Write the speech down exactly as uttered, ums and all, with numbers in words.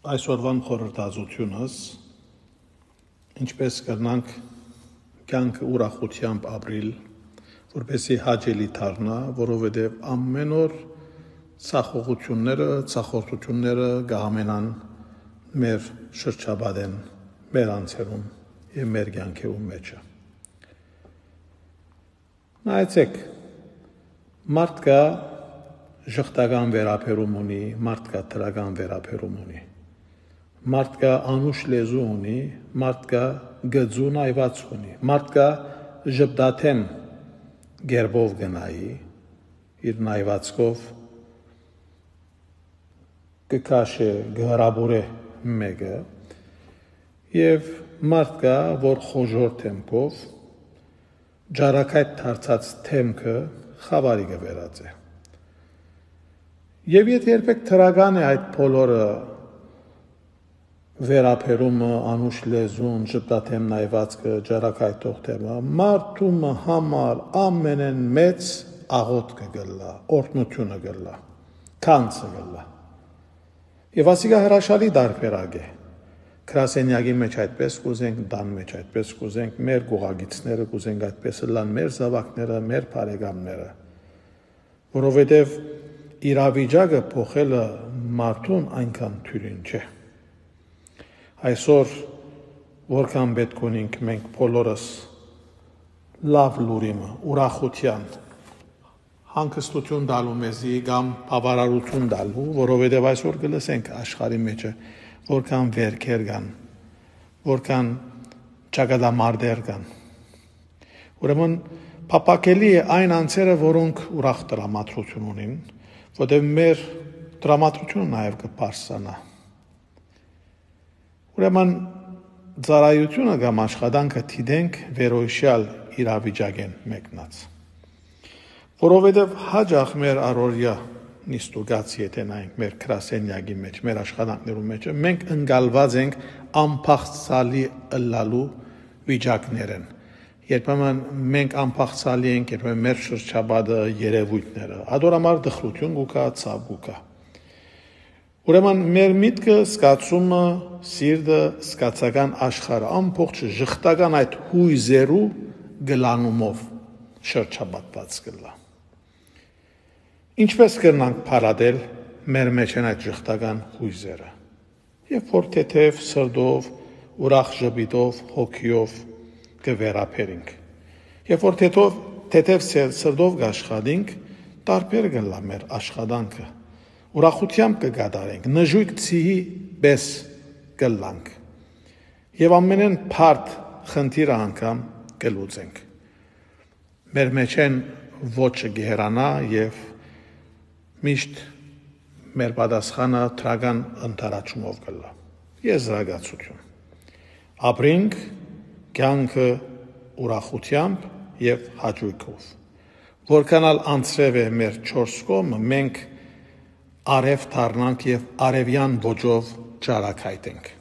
Այսօրվան խորհրդածությունս ինչպես կրնանք կյանքը ուրախությամբ ապրիլ, որպեսզի հաճելի դառնա, որովհետև ամեն օր ցախողությունները, ցախորդությունները կհամենան մեր շրջապատեն, մեր անձերում եւ մեր կյանքերում մեջը։ Նայեցեք, մարդ կա ժխտական վերաբերում ունի, մարդ կա դրական վերաբերում ունի։ Մարդ կա անուշ լեզու ունի, մարդ կա գծու նայված ունի, մարդ կա ժպտաթեմ գերբով գնայի, իր նայվածքով կկաշե գհրաբուրե մեկը, և մարդ կա, որ խոժոր թեմքով ջարակայտ դարձած թեմքը խավարի կվերած է։ Եվ եթե երբեք դրական է այդ բոլորը վերաբերումը, անուշ լեզուն, ժպտաթեմ նայվածքը, ջարակայտող թեմը, մարդու համար ամենեն մեծ աղոթքը կլա, օրհնությունը կլա, քանցը կլա։ Եվ ասիկա հրաշալի տարբերակ է։ Գրասենյակի մեջ այդպես կուզենք, տան մեջ այդպես կուզենք, մեր գողագիցները կուզենք այդպես լան, մեր զավակները, մեր բարեկամները, որովհետև իրավիճակը փոխելը մարդուն այնքան թույլին չէ։ Այսօր որքան պետք ունենք մենք բոլորս լավ լուրիմը, ուրախության, հանգստություն տալու մեզի կամ բավարարություն տալու, որովհետև այսօր կլսենք աշխարհի մեջը որքան վերքեր կան, որքան ճակատամարտեր կան։ Ուրեմն փափակելի է այն անձերը, որոնք ուրախ տրամադրություն ունին, որտեղ մեր տրամադրությունը նաև կբարձրանա։ Ուրեմն ծառայությունը կամ աշխատանքը դիտենք վերոյշյալ իրավիճակեն մեկնած։ Որովհետև հաճախ մեր առօրյա նիստուգած եթե նայենք մեր գրասենյակի մեջ, մեր աշխատանքներում մեջ, մենք ընկալված ենք անփախցալի ըլլալու վիճակներեն։ Երբեմն մենք անփախցալի ենք, երբեմն մեր շրջապատը երևույթները, ադորամար դխրություն կուկա, ցավ կուկա։ Ուրեմն մեր միտքը, զգացումը, սիրտը, զգացական աշխարհը ամբողջ ժխտական այդ հույզերու գլանումով շրջապատված կլա։ Ինչպես կրնանք փարատել մեր մեջ են այդ ժխտական հույզերը։ Երբ որ թեթև սրտով, ուրախ ժպիտով, հոգիով կվերապերենք։ Երբ որ թեթև թեթև սրտով կաշխատենք, տարբեր կլա մեր աշխատանքը։ Ուրախությամբ կգադարենք, նժույգ ցիհի պես կլանք։ Եվ ամենեն փարդ խնդիրը անգամ կլուծենք։ Մեր մեջ են ոչը գերանա եւ միշտ մեր պատասխանը դրական ընթարացումով կլա։ Եզրակացություն։ Ապրենք կյանքը ուրախությամբ եւ հաճույքով։ Որքանալ անցրև է մեր չորս կողմը, մենք արև դառնանք եւ արևյան ոճով ճարակայտենք։